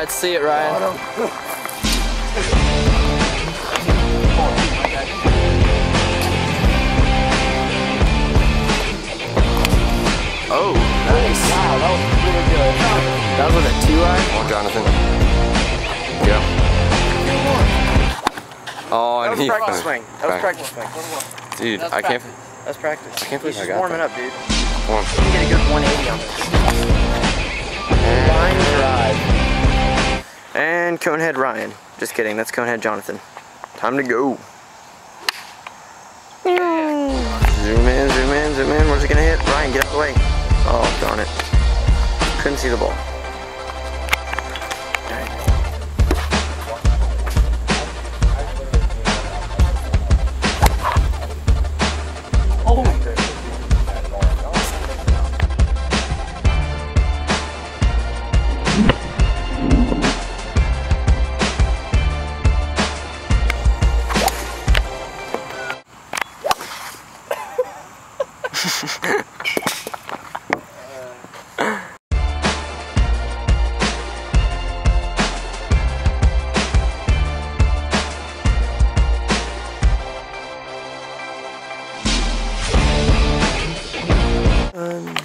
Let's see it, Ryan. Oh, nice. Wow, that was really good. That was with a 2 eye? Come on, Jonathan. Yeah. Oh, That and was he practice swing. That was Okay. practice swing. Dude, That's I can't. That's practice. I can't believe He's I just got warming that. up, dude. Come on. You can get a good 180 on this. Line drive. And Conehead Ryan. Just kidding, that's Conehead Jonathan. Time to go. Zoom in, zoom in, zoom in. Where's it gonna hit? Ryan, get out of the way. Oh, darn it. Couldn't see the ball.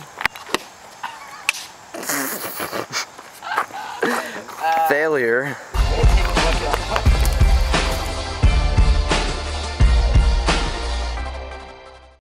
Failure.